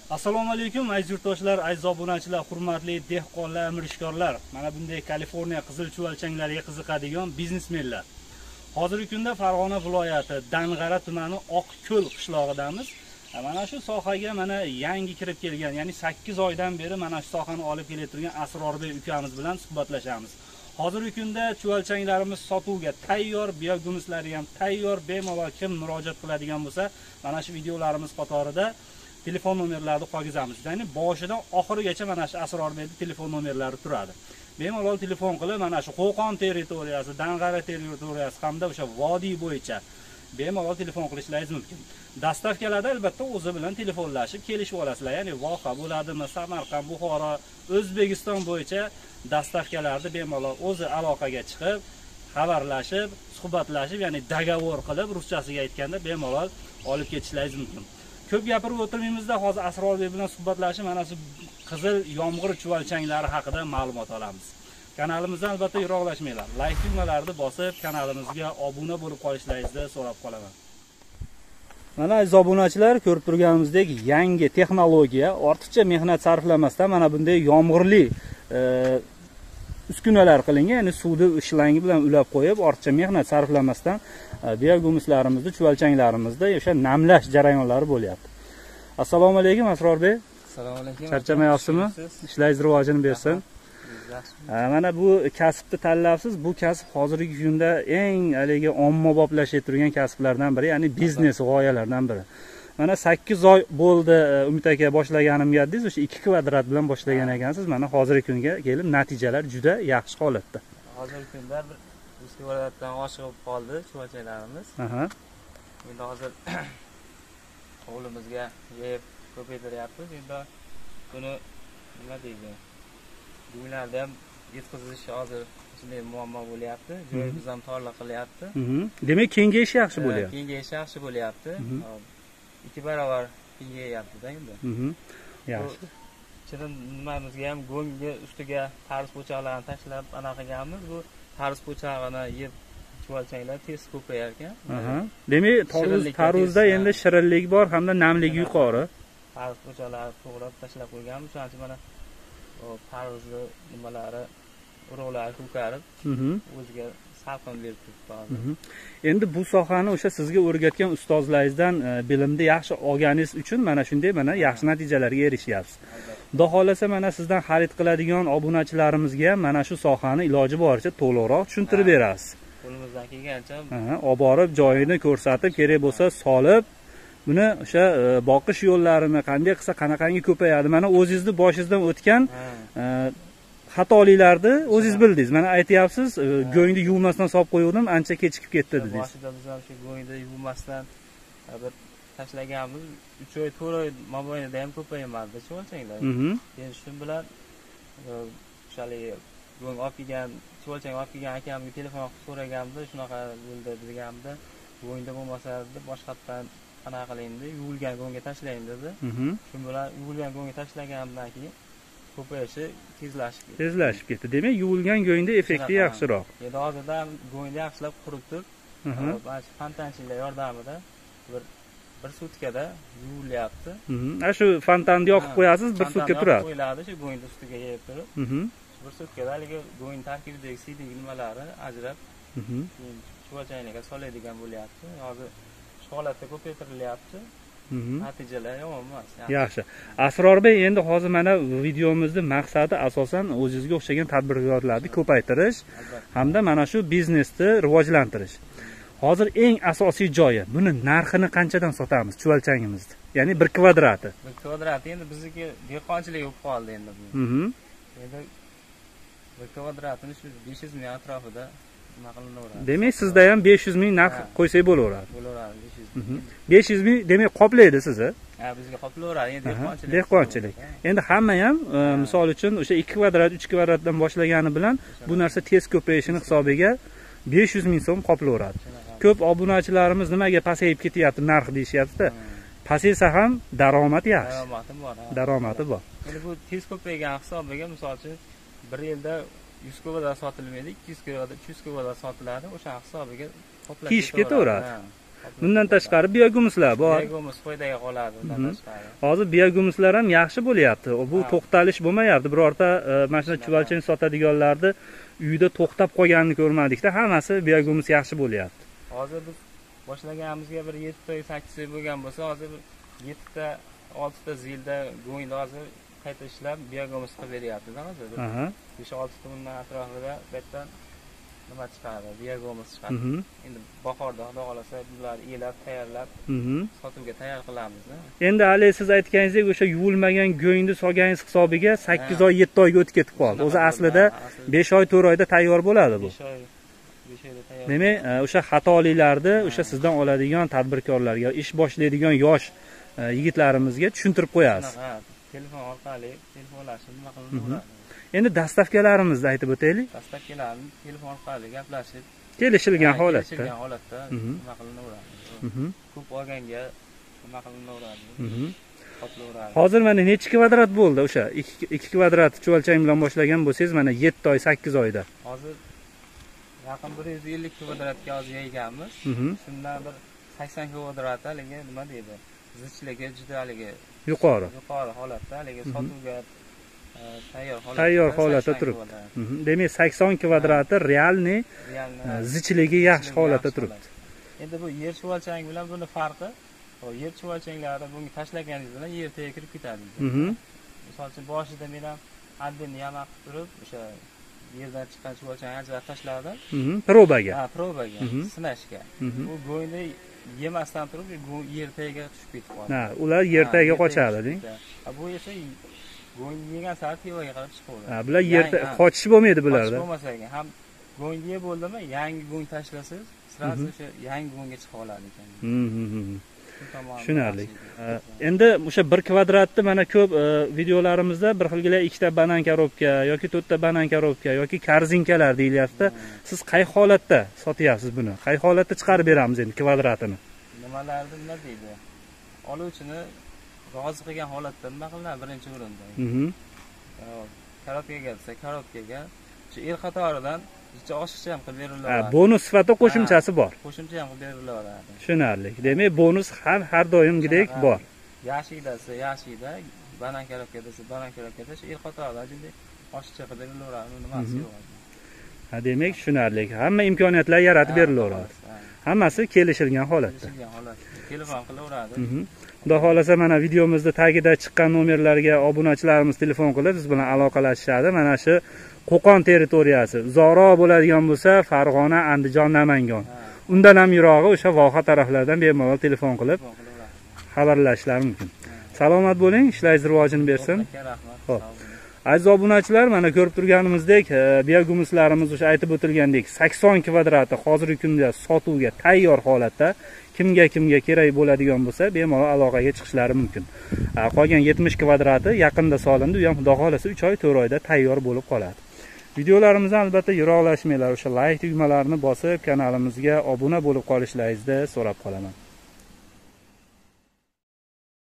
Assalomu alaykum aziz yurtdoshlar, aziz obunachilar, hurmatli dehqonlar, mirishkorlar. Mana bunday Kaliforniya qizil chuvalchanglariga qiziqadigan biznesmenlar. Hozirgi kunda Farg'ona viloyati Dang'ara tumani Oqko'l qishlog'idamiz. Mana shu sohaga mana yangi kirib kelgan, ya'ni 8 oydan beri mana shu sohani olib kelayotgan Asrorbek ukamiz bilan suhbatlashamiz. Hozirgi kunda chuvalchanglarimiz sotuvga tayyor, biogumislari ham tayyor, bemalol kim murojaat qiladigan bo'lsa, mana shu videolarimiz qatorida telefon nomerlarini qo'ygizamiz. Ya'ni boshidan oxirigacha mana shu Asrorbekning telefon nomerlari turadi. Bemalol telefon qilib mana shu Qo'qon territoriyasi, Dang'ara territoriyasi hamda o'sha vodiy bo'yicha bemalol telefon qilishlaringiz mumkin. Dastavkalarda albatta o'zi bilan telefonlashib kelishib olasizlar. Ya'ni Voha bo'ladimi, Samarqand, Buxoro, O'zbekiston bo'yicha dastavkalarni bemalol o'zi aloqaga chiqib, xabarlashib, suhbatlashib, ya'ni dogovor qilib, ruschasiga aytganda bemalol olib ketishlaringiz mumkin. Ko'p gapirib o'tirmaymizda, hozir Asrorbek bilan suhbatlashib, mana shu qizil yomg'ir chuvalchanglari haqida ma'lumot olamiz. Kanalimizdan albatta yiroqlashmanglar. Like tugmalarini bosib, kanalimizga obuna bo'lib qolishlaringizni so'rab qolaman. Mana aziz obunachilar, ko'rib turganimizdek yangi texnologiya, ortiqcha mehnat sarflamasdan mana bunday yomg'irli uskunalar qilingan, ya'ni suvni ishlangi bilan ulab qo'yib, ortiqcha mehnat sarflamasdan biogumislarimizni, chuvalchanglarimizda o'sha namlash jarayonlari bo'lyapti. Assalomu alaykum Asrorbek. Assalomu alaykum. Charchamayapsizmi? Ishlaringiz rivojini bersin. Mana bu kasbni tanlabsiz. Bu kasb hozirgi kunda eng haligi ommaboplashib turgan kasblardan biri, ya'ni biznes g'oyalardan biri. Mana 8 oy bo'ldi Umid aka boshlaganimga dedingiz, o'sha 2 kvadrat bilan boshlagan ekansiz. Mana hozirgi kunga kelib natijalar juda yaxshi holatda. Hozirgi kunda bir 3 kvadratdan oshib qoldi chuvalchanglarimiz. Endi hozir o'g'limizga yeb ko'paytiryapmiz. Endi buni nima deydi? Uylarda ham yetkazish hozir shunday muammo bo'lyapti. Joyimiz ham torliq qilyapti. Demak, kengayish yaxshi bo'lyapti. Kengayish yaxshi bo'lyapti. 2 barobar kengayapti-da endi. Yaxshi. Chirin nimamizga ham go'ngga ustiga tarz po'choqlarni tashlab anaqa qilganmiz. Bu tarz po'chog'ini yeb chuvalchanglar tez ko'payar ekan. Demak, tarvuzda endi shirinlik bor hamda namligi yuqori. Tarz po'choqlarni to'g'rab tashlab qo'yganmiz. Shuning uchun mana tarvuzni nimalari, urug'lari ko'karib, o'ziga salqin berib turibdi. Endi bu sohani o'sha sizga o'rgatgan ustozlaringizdan bilimni yaxshi olganingiz uchun mana shunday yaxshi natijalarga erishyapsiz. Xudo xolasa mana sizdan xarid qiladigan obunachilarimizga mana shu sohani iloji boricha to'liqroq tushuntirib berasiz. Qo'limizdan kelgancha olib borib joyini ko'rsatib, kerak bo'lsa solib, buni o'sha boqish yo'llarini qanday qilsa qanaqangi ko'payadi. Mana o'zingizning boshingizdan o'tgan xatoliklarni o'zingiz bildingiz. Mana aytyapsiz, go'ngni yuvmasdan solib qo'ygandim, ancha kechikib ketdi dedingiz. Boshida biz ham shu go'ngni yuvmasdan bir tashlaganmiz. 3 oy, 4 oy mobaynida ham ko'paymadi chuvalchanglar. Keyin shu bilan o'shalik go'ng olib kelgan, chuvalchang olib kelgan akamga telefon qilib so'raganimda, shunaqa bo'ldi deganimda, go'ngda bo'lmasa deb boshqatdan qanaqa qilayim deb yuvilgan go'ngga tashlayim dedi. Shu bilan yuvilgan go'ngga tashlaganimdan keyin ko'payishi tezlashib ketdi. Demak, yuvilgan go'ngda effekti yaxshiroq. Endi hozirda go'ngni yaxshilab quritib, mana shu fontanchilar yordamida bir sutkada yuvilyapti. Shu fontanni yoqib qo'yasiz, bir sutka turadi. Qo'yiladi shu go'ngni ustiga yeb turib. Bir sutkada haligi go'ng tarkibidagi siydik nimalari ajrab, keyin chuvalchanglarga soladigan bo'lyapti. Hozir shu holatda ko'paytirilyapti. Natijalar yomon emas. Yaxshi. Asrorbek, endi hozir mana videomizning maqsadi asosan o'zingizga o'xshagan tadbirkorlarni ko'paytirish hamda mana shu biznesni rivojlantirish. Hozir eng asosiy joyi, buni narxini qanchadan sotamiz chuvalchangimizni? Ya'ni 1 kvadrati. 1 kvadrati endi bizniki dehqonchilik bo'lib qoldi endi bu. Endi 1 kvadratini shu 500 ming atrofida nima qilinaveradi. Demak, sizda ham 500 ming narx qo'ysak bo'laveradi. Bo'laveradi 500 ming. 500 ming demak qoplaydi sizni. Bizga qoplaveradi, endi dehqonchilik. Endi hamma ham misol uchun o'sha 2 kvadrat, 3 kvadratdan boshlagani bilan bu narsa tez ko'payishini hisobiga 500 ming so'm qoplaveradi. Ko'p obunachilarimiz nimaga pasayib ketyapti narx deyishyapti-da. Pasaysa ham daromad yaxshi. Daromadi bor. Endi bu tez ko'paygan hisobiga misol uchun 1 yilda 100 kvadrat sotilmaydi, 200 kvadrat, 300 kvadrat sotiladi. O'sha hisobiga qoplashib ketaveradi. Bundan tashqari biogumuslar bor. Biogumus foydaga qoladi undan tashqari. Hozir biogumuslar ham yaxshi bo'lyapti. Bu to'xtalish bo'lmayapti. Birorta mana shunday chuvalchang sotadiganlarni uyda to'xtab qolganini ko'rmadikda, hammasi biogumus yaxshi bo'lyapti. Hozir biz boshlaganimizga bir 7 ta 8 oy bo'lgan bo'lsa, hozir 7 ta 6 ta zilda go'yni hozir qayta ishlab biogumus qilib beryapti-da hozir. 5-6 kundan atrofida betdan nima chiqadi, biogumus chiqadi. Endi bahorda xudo xolasa bularni elab, tayyorlab sotuvga tayyor qilamiz. Endi hali siz aytganingizdek o'sha yuvilmagan go'yni solganingiz hisobiga 8 oy, 7 oyga o'tib ketib qoldi. O'zi aslida 5 oy, 4 oyda tayyor bo'ladi bu. 5 oyda tayyor. Demak, o'sha xatoliklarni o'sha sizdan oladigan tadbirkorlarga, ish boshlaydigan yosh yigitlarimizga tushuntirib qo'yasiz. Telefon orqali telefonlashib nima qilinadi? Endi dastavkalarimizni aytib o'taylik. Dastavkalarni telefon orqali gaplashib, kelishilgan holatda. Kelishilgan holatda nima qilinaveradi? Ko'p olganga nima qilinaveradi? Qotlaveradi. Hozir mana necha kvadrat bo'ldi o'sha 2 kvadrat chuvalchang bilan boshlagan bo'lsangiz, mana 7 oy, 8 oyda. Hozir yaqin 150 kvadratga hozir yeyganmiz. Shundan bir 80 kvadrat haligi nima deydi? Zichligi juda haligi yuqori holatda, haligi sotuvga tayyor holatda turibdi. Demak 80 kvadrati realni zichligi yaxshi holatda turibdi. Endi bu yer chuvalchang bilan buni farqi, yer chuvalchanglari bunga tashlaganingiz bilan yer tagiga kirib ketadi. Misol uchun boshida men ham addini yamaq qilib turib, o'sha yerdan chiqqan chuvalchangni ajratib tashladim. Probaga. Ha, probaga, sinashga. Bu go'yni yemasdan turib yer tagiga tushib ketib qoladi. Ha, ular yer tagiga qochadi, deng. Bu esa go'yni yegan sari tevaga qarab chiqadi. Ha, bular yerda qochish bo'lmaydi bularda. Qochish bo'lmasa ham go'yni yeb bo'ldimi, yangi go'yni tashlasangiz, sirasi o'sha yangi go'ynga chiqa oladi ekan. Tushunarli. Endi o'sha 1 kvadratni mana ko'p videolarimizda bir xilgina 2 ta banan korobka yoki 4 ta banan korobka yoki korzinkalar deyilyapti. Siz qay holatda sotyapsiz buni? Qay holatda chiqarib beramiz endi kvadratini? Nimalarni nima deydi? Oluvchini rozi qilgan holatda nima qilinadi birinchi o'rinda? Korobkaga desa, korobkaga shu el qatoridan oshiqcha ham qilib beriladi. Bonus sifatida qo'shimchasi bor. Qo'shimcha ham qilib beriladi. Tushunarli. Demak, bonus ham har doimgidek bor. Yashikda desa, yashikda, banan korobka desa, banan korobkada shu el qatoridan shunday oshiqcha qilib beriladi. Nimasi yo'q. Ha, demak, tushunarli. Hamma imkoniyatlar yaratib berilaveradi. Hammasi kelishilgan holatda. Telefon qilaveradi. Xudo xolasa mana videomizda tagida chiqqan nomerlarga obunachilarimiz telefon qilib biz bilan aloqalashishadi. Mana shu Qo'qon territoriyasi uzoqroq bo'ladigan bo'lsa, Farg'ona, Andijon, Namangan. Undan ham yirog'i o'sha voha taraflardan bemalol telefon qilib xabarlashishlari mumkin. Salomat bo'ling, ishlaringiz rivojini bersin. Xo'p. Aziz obunachilar, mana ko'rib turganimizdek, biogumuslarimiz o'sha aytib o'tilgandek 80 kvadrati hozirgi kunda sotuvga tayyor holatda. Kimga kerak bo'ladigan bo'lsa, bemalol aloqaga chiqishlari mumkin. Qolgan 70 kvadrati yaqinda solindi, u ham xudo xolasa 3 oy, 4 oyda tayyor bo'lib qoladi. Videolarimizdan albatta yiroqlashmanglar, o'sha like tugmalarini bosib, kanalimizga obuna bo'lib qolishlaringizni so'rab qolaman.